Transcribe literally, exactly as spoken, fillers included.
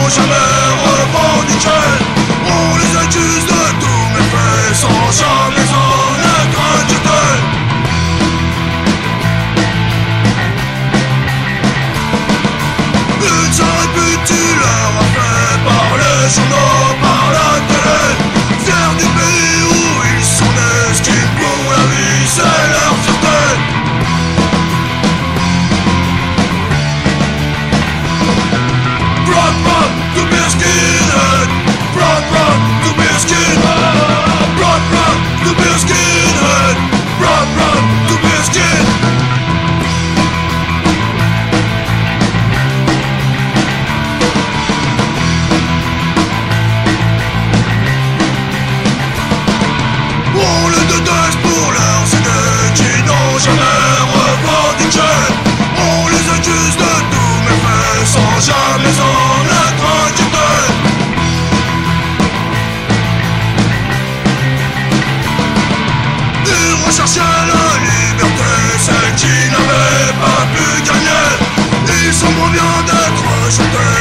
n'ont jamais revendiqué. On les accuse de tous méfaits sans jamais en être inquiétés. Une seule répute tu leur as fait par les journaux, par la télé. Fiers du pays où ils sont nés, ce qu'ils pour la vie c'est leur fierté. Proud, proud to be a skinhead. Proud, proud to be a skinhead. Proud, proud to be a skinhead. Proud, proud to be a skin. On les déteste pour leurs idées qui n'ont jamais revendiqué. On les accuse de tous méfaits sans jamais en être inquiétés. Ils recherchaient la liberté, celle qui n'avait pas pu gagner. Ils sont bien d'être jetés